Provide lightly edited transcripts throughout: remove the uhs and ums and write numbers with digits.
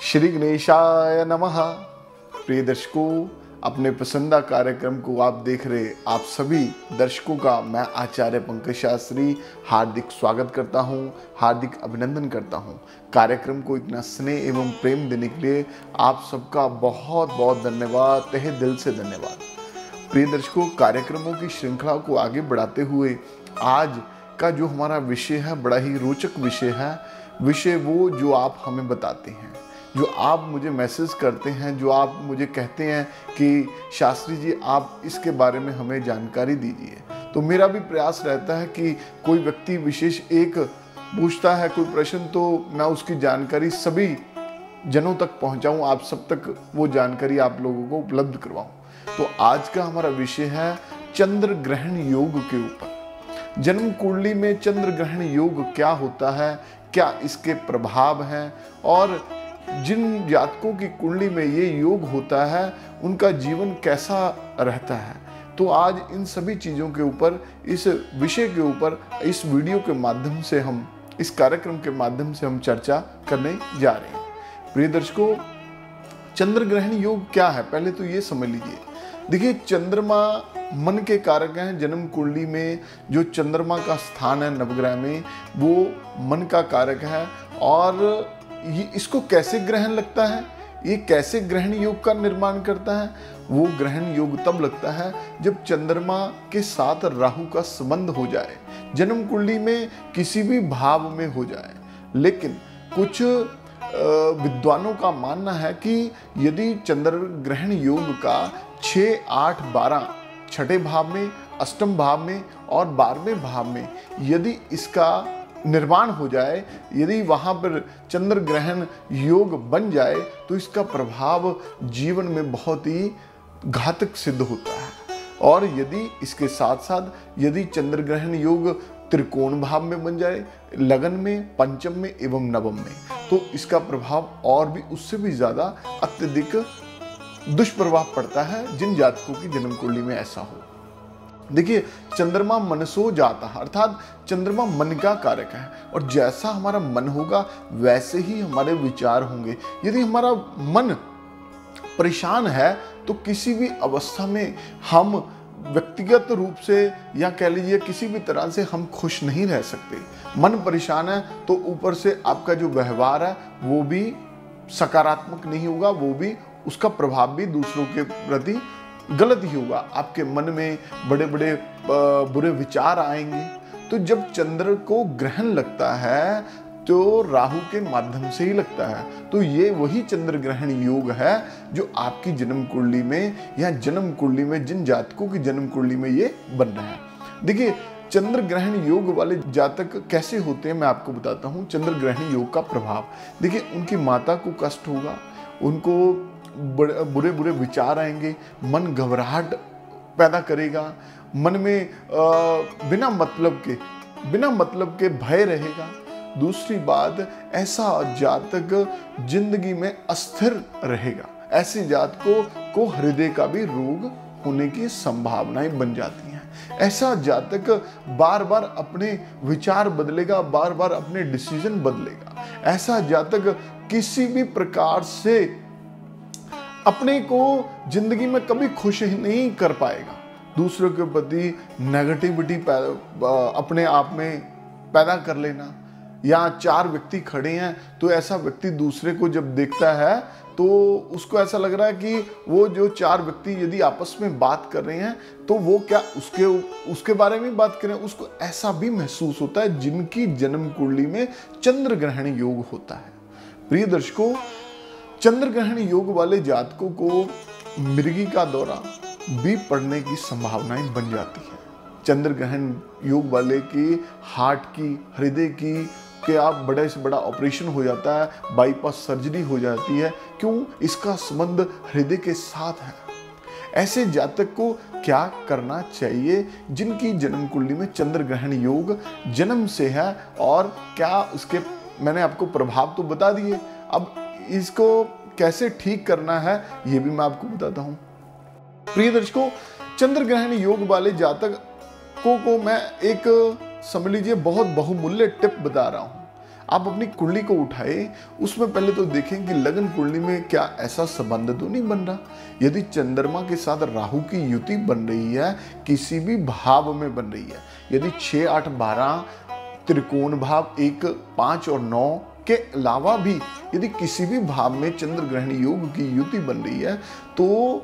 श्री गणेशाय नमः। प्रिय दर्शकों, अपने पसंदीदा कार्यक्रम को आप देख रहे आप सभी दर्शकों का मैं आचार्य पंकज शास्त्री हार्दिक स्वागत करता हूं, हार्दिक अभिनंदन करता हूं। कार्यक्रम को इतना स्नेह एवं प्रेम देने के लिए आप सबका बहुत बहुत धन्यवाद, तहे दिल से धन्यवाद। प्रिय दर्शकों, कार्यक्रमों की श्रृंखला को आगे बढ़ाते हुए आज का जो हमारा विषय है बड़ा ही रोचक विषय है। विषय वो जो आप हमें बताते हैं, जो आप मुझे मैसेज करते हैं, जो आप मुझे कहते हैं कि शास्त्री जी आप इसके बारे में हमें जानकारी दीजिए। तो मेरा भी प्रयास रहता है कि कोई व्यक्ति विशेष एक पूछता है कोई प्रश्न, तो मैं उसकी जानकारी सभी जनों तक पहुंचाऊं, आप सब तक वो जानकारी आप लोगों को उपलब्ध करवाऊं। तो आज का हमारा विषय है चंद्र ग्रहण योग के ऊपर। जन्म कुंडली में चंद्र ग्रहण योग क्या होता है, क्या इसके प्रभाव हैं, और जिन जातकों की कुंडली में ये योग होता है उनका जीवन कैसा रहता है। तो आज इन सभी चीज़ों के ऊपर, इस विषय के ऊपर, इस वीडियो के माध्यम से हम, इस कार्यक्रम के माध्यम से हम चर्चा करने जा रहे हैं। प्रिय दर्शकों, चंद्र ग्रहण योग क्या है पहले तो ये समझ लीजिए। देखिए, चंद्रमा मन के कारक हैं। जन्म कुंडली में जो चंद्रमा का स्थान है नवग्रह में, वो मन का कारक है। और ये इसको कैसे ग्रहण लगता है, ये कैसे ग्रहण योग का निर्माण करता है? वो ग्रहण योग तब लगता है जब चंद्रमा के साथ राहु का संबंध हो जाए, जन्म कुंडली में किसी भी भाव में हो जाए। लेकिन कुछ विद्वानों का मानना है कि यदि चंद्र ग्रहण योग का 6, 8, 12 छठे भाव में, अष्टम भाव में और 12वें भाव में यदि इसका निर्माण हो जाए, यदि वहाँ पर चंद्र ग्रहण योग बन जाए, तो इसका प्रभाव जीवन में बहुत ही घातक सिद्ध होता है। और यदि इसके साथ साथ यदि चंद्र ग्रहण योग त्रिकोण भाव में बन जाए, लगन में, पंचम में एवं नवम में, तो इसका प्रभाव और भी उससे भी ज़्यादा अत्यधिक दुष्प्रभाव पड़ता है जिन जातकों की जन्म कुंडली में ऐसा हो। देखिए, चंद्रमा मनसो जाता है, अर्थात चंद्रमा मन का कारक है, और जैसा हमारा मन होगा वैसे ही हमारे विचार होंगे। यदि हमारा मन परेशान है तो किसी भी अवस्था में हम व्यक्तिगत रूप से या कह लीजिए किसी भी तरह से हम खुश नहीं रह सकते। मन परेशान है तो ऊपर से आपका जो व्यवहार है वो भी सकारात्मक नहीं होगा, वो भी उसका प्रभाव भी दूसरों के प्रति गलत ही होगा। आपके मन में बड़े बड़े बुरे विचार आएंगे। तो जब चंद्र को ग्रहण लगता है तो राहु के माध्यम से ही लगता है। तो ये वही चंद्र ग्रहण योग है जो आपकी जन्म कुंडली में या जन्म कुंडली में जिन जातकों की जन्म कुंडली में ये बन रहा है। देखिए, चंद्र ग्रहण योग वाले जातक कैसे होते हैं मैं आपको बताता हूँ। चंद्र ग्रहण योग का प्रभाव देखिए, उनकी माता को कष्ट होगा, उनको बुरे बुरे विचार आएंगे, मन घबराहट पैदा करेगा, मन में बिना मतलब के भय रहेगा। दूसरी बात, ऐसा जातक जिंदगी में अस्थिर रहेगा। ऐसे जातकों को हृदय का भी रोग होने की संभावनाएं बन जाती हैं। ऐसा जातक बार बार अपने विचार बदलेगा, बार बार अपने डिसीजन बदलेगा। ऐसा जातक किसी भी प्रकार से अपने को जिंदगी में कभी खुश नहीं कर पाएगा। दूसरों के प्रति नेगेटिविटी अपने आप में पैदा कर लेना, या 4 व्यक्ति खड़े हैं तो ऐसा व्यक्ति दूसरे को जब देखता है तो उसको ऐसा लग रहा है कि वो जो 4 व्यक्ति यदि आपस में बात कर रहे हैं तो वो क्या उसके बारे में बात कर रहे हैं। उसको ऐसा भी महसूस होता है जिनकी जन्म कुंडली में चंद्र ग्रहण योग होता है। प्रिय दर्शकों, चंद्र ग्रहण योग वाले जातकों को मृगी का दौरा भी पड़ने की संभावनाएं बन जाती है। चंद्र ग्रहण योग वाले की हार्ट की, हृदय की क्या बड़े से बड़ा ऑपरेशन हो जाता है, बाईपास सर्जरी हो जाती है। क्यों? इसका संबंध हृदय के साथ है। ऐसे जातक को क्या करना चाहिए जिनकी जन्म कुंडली में चंद्र ग्रहण योग जन्म से है, और क्या उसके मैंने आपको प्रभाव तो बता दिए, अब इसको कैसे ठीक करना है ये भी मैं आपको बताता हूं। प्रिय दर्शकों, चंद्र ग्रहण योग वाले जातकों को मैं एक समझ लीजिए बहुत बहुमूल्य टिप बता रहा हूं। आप अपनी कुंडली को उठाए, उसमें पहले तो देखें कि लगन कुंडली में क्या ऐसा संबंध तो नहीं बन रहा। यदि चंद्रमा के साथ राहु की युति बन रही है, किसी भी भाव में बन रही है, यदि 6, 8, 12 त्रिकोण भाव 1, 5 और 9 के अलावा भी यदि किसी भी भाव में चंद्र ग्रहण योग की युति बन रही है, तो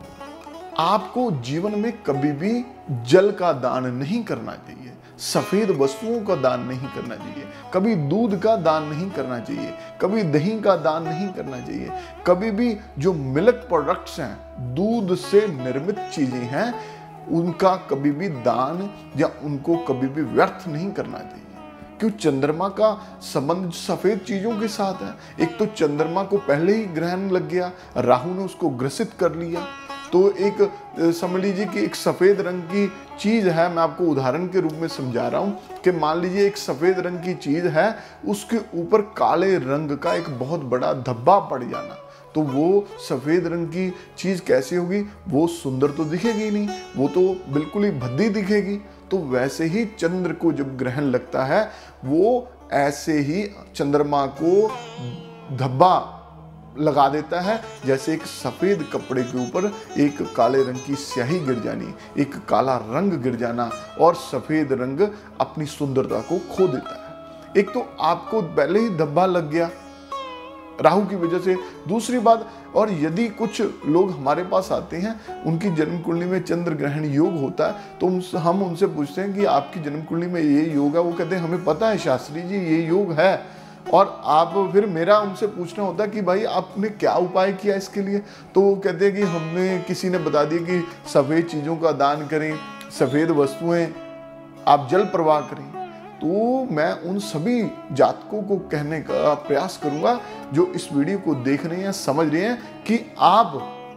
आपको जीवन में कभी भी जल का दान नहीं करना चाहिए, सफेद वस्तुओं का दान नहीं करना चाहिए, कभी दूध का दान नहीं करना चाहिए, कभी दही का दान नहीं करना चाहिए, कभी भी जो मिल्क प्रोडक्ट्स हैं, दूध से निर्मित चीजें हैं, उनका कभी भी दान या उनको कभी भी व्यर्थ नहीं करना चाहिए। क्यों? चंद्रमा का संबंध सफेद चीजों के साथ है। एक तो चंद्रमा को पहले ही ग्रहण लग गया, राहु ने उसको ग्रसित कर लिया, तो एक समझ लीजिए कि एक सफेद रंग की चीज है। मैं आपको उदाहरण के रूप में समझा रहा हूं कि मान लीजिए एक सफेद रंग की चीज है, उसके ऊपर काले रंग का एक बहुत बड़ा धब्बा पड़ जाना, तो वो सफेद रंग की चीज कैसी होगी? वो सुंदर तो दिखेगी नहीं, वो तो बिल्कुल ही भद्दी दिखेगी। तो वैसे ही चंद्र को जब ग्रहण लगता है, वो ऐसे ही चंद्रमा को धब्बा लगा देता है, जैसे एक सफेद कपड़े के ऊपर एक काले रंग की स्याही गिर जानी, एक काला रंग गिर जाना और सफेद रंग अपनी सुंदरता को खो देता है। एक तो आपको पहले ही धब्बा लग गया राहु की वजह से। दूसरी बात, और यदि कुछ लोग हमारे पास आते हैं, उनकी जन्म कुंडली में चंद्र ग्रहण योग होता है, तो हम उनसे पूछते हैं कि आपकी जन्म कुंडली में ये योग है। वो कहते हैं हमें पता है शास्त्री जी ये योग है। और आप फिर मेरा उनसे पूछना होता है कि भाई आपने क्या उपाय किया इसके लिए? तो वो कहते हैं कि हमने, किसी ने बता दिया कि सफ़ेद चीज़ों का दान करें, सफ़ेद वस्तुएं आप जल प्रवाह करें। तो मैं उन सभी जातकों को कहने का प्रयास करूंगा जो इस वीडियो को देख रहे हैं, समझ रहे हैं, कि आप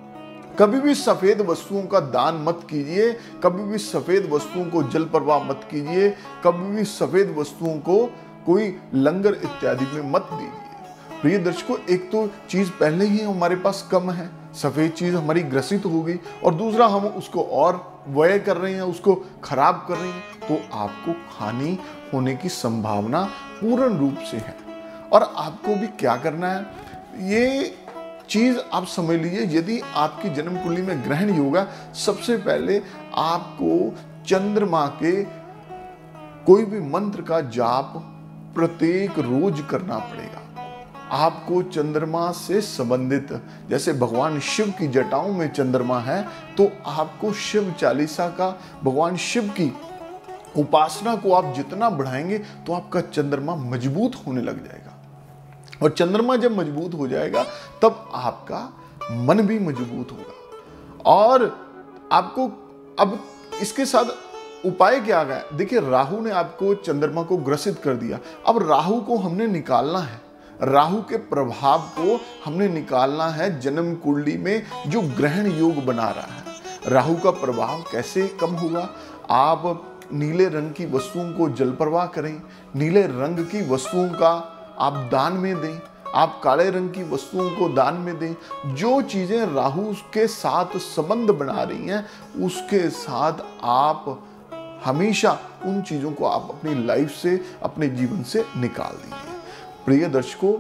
कभी भी सफेद वस्तुओं का दान मत कीजिए, कभी भी सफेद वस्तुओं को जल प्रवाह मत कीजिए, कभी भी सफेद वस्तुओं को कोई लंगर इत्यादि में मत दीजिए। प्रिय दर्शकों, एक तो चीज पहले ही हमारे पास कम है, सफेद चीज हमारी ग्रसित हो गई, और दूसरा हम उसको और व्यय कर रहे हैं, उसको खराब कर रहे हैं, तो आपको हानि होने की संभावना पूर्ण रूप से है। और आपको भी क्या करना है, ये चीज आप समझ लीजिए। यदि आपकी जन्म कुंडली में ग्रहण योगा, सबसे पहले आपको चंद्रमा के कोई भी मंत्र का जाप प्रत्येक रोज करना पड़ेगा। आपको चंद्रमा से संबंधित, जैसे भगवान शिव की जटाओं में चंद्रमा है, तो आपको शिव चालीसा का, भगवान शिव की उपासना को आप जितना बढ़ाएंगे तो आपका चंद्रमा मजबूत होने लग जाएगा। और चंद्रमा जब मजबूत हो जाएगा तब आपका मन भी मजबूत होगा। और आपको अब इसके साथ उपाय क्या है? देखिए, राहु ने आपको चंद्रमा को ग्रसित कर दिया, अब राहु को हमने निकालना है, राहु के प्रभाव को हमने निकालना है। जन्म कुंडली में जो ग्रहण योग बना रहा है, राहु का प्रभाव कैसे कम होगा? आप नीले रंग की वस्तुओं को जल प्रवाह करें, नीले रंग की वस्तुओं का आप दान में दें, आप काले रंग की वस्तुओं को दान में दें। जो चीजें राहु के साथ संबंध बना रही हैं, उसके साथ आप हमेशा उन चीजों को आप अपनी लाइफ से, अपने जीवन से निकाल दीजिए। प्रिय दर्शकों,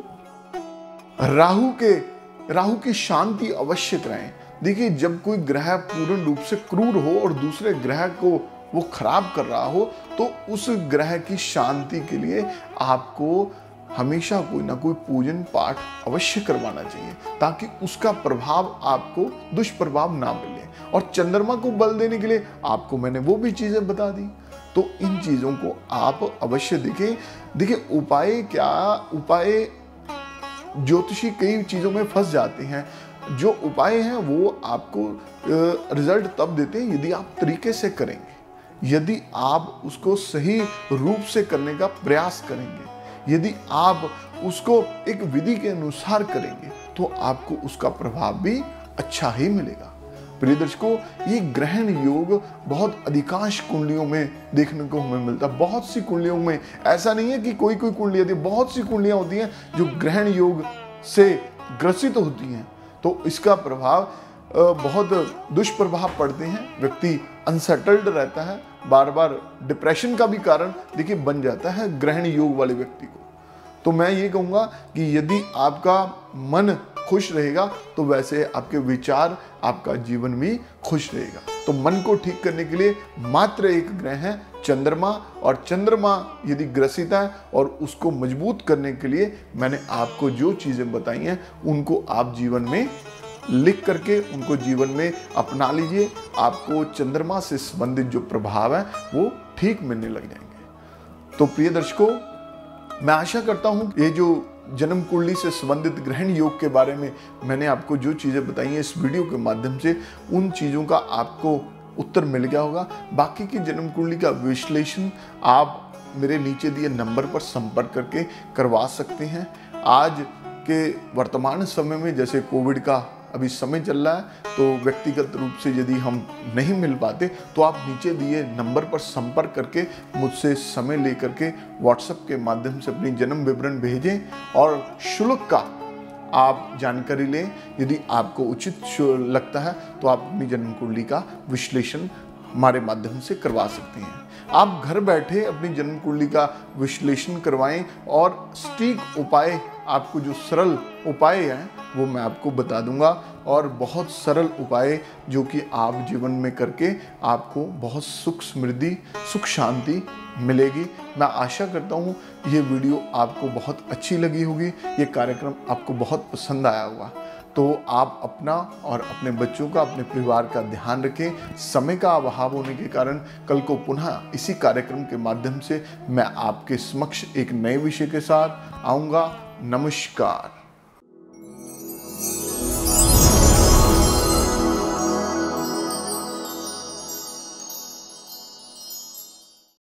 राहु की शांति अवश्य कराएं। देखिए, जब कोई ग्रह पूर्ण रूप से क्रूर हो और दूसरे ग्रह को वो खराब कर रहा हो, तो उस ग्रह की शांति के लिए आपको हमेशा कोई ना कोई पूजन पाठ अवश्य करवाना चाहिए, ताकि उसका प्रभाव आपको दुष्प्रभाव ना मिले। और चंद्रमा को बल देने के लिए आपको मैंने वो भी चीजें बता दी, तो इन चीजों को आप अवश्य देखें। देखिए, उपाय ज्योतिषी कई चीजों में फंस जाते हैं। जो उपाय हैं वो आपको रिजल्ट तब देते हैं यदि आप तरीके से करेंगे, यदि आप उसको सही रूप से करने का प्रयास करेंगे, यदि आप उसको एक विधि के अनुसार करेंगे, तो आपको उसका प्रभाव भी अच्छा ही मिलेगा। प्रिय दर्शकों, ये ग्रहण योग बहुत अधिकांश कुंडलियों में देखने को हमें मिलता है। बहुत सी कुंडलियों में, ऐसा नहीं है कि कोई कुंडली होती है, बहुत सी कुंडलियां होती हैं जो ग्रहण योग से ग्रसित होती हैं, तो इसका प्रभाव बहुत दुष्प्रभाव पड़ते हैं। व्यक्ति अनसेटल्ड रहता है, बार बार डिप्रेशन का भी कारण देखिए बन जाता है ग्रहण योग वाले व्यक्ति को। तो मैं ये कहूँगा कि यदि आपका मन खुश रहेगा तो वैसे आपके विचार, आपका जीवन भी खुश रहेगा। तो मन को ठीक करने के लिए मात्र एक ग्रह है चंद्रमा, और चंद्रमा यदि ग्रसित है और उसको मजबूत करने के लिए मैंने आपको जो चीज़ें बताई हैं उनको आप जीवन में लिख करके उनको जीवन में अपना लीजिए। आपको चंद्रमा से संबंधित जो प्रभाव है वो ठीक मिलने लग जाएंगे। तो प्रिय दर्शकों, मैं आशा करता हूँ ये जो जन्म कुंडली से संबंधित ग्रहण योग के बारे में मैंने आपको जो चीज़ें बताई हैं इस वीडियो के माध्यम से, उन चीज़ों का आपको उत्तर मिल गया होगा। बाकी की जन्म कुंडली का विश्लेषण आप मेरे नीचे दिए नंबर पर संपर्क करके करवा सकते हैं। आज के वर्तमान समय में जैसे कोविड का अभी समय चल रहा है, तो व्यक्तिगत रूप से यदि हम नहीं मिल पाते तो आप नीचे दिए नंबर पर संपर्क करके मुझसे समय लेकर के व्हाट्सएप के माध्यम से अपनी जन्म विवरण भेजें और शुल्क का आप जानकारी लें। यदि आपको उचित लगता है तो आप अपनी जन्म कुंडली का विश्लेषण हमारे माध्यम से करवा सकते हैं। आप घर बैठे अपनी जन्म कुंडली का विश्लेषण करवाएं और सटीक उपाय, आपको जो सरल उपाय हैं वो मैं आपको बता दूंगा, और बहुत सरल उपाय जो कि आप जीवन में करके आपको बहुत सुख समृद्धि, सुख शांति मिलेगी। मैं आशा करता हूँ ये वीडियो आपको बहुत अच्छी लगी होगी, ये कार्यक्रम आपको बहुत पसंद आया होगा। तो आप अपना और अपने बच्चों का, अपने परिवार का ध्यान रखें। समय का अभाव होने के कारण कल को पुनः इसी कार्यक्रम के माध्यम से मैं आपके समक्ष एक नए विषय के साथ आऊँगा। नमस्कार।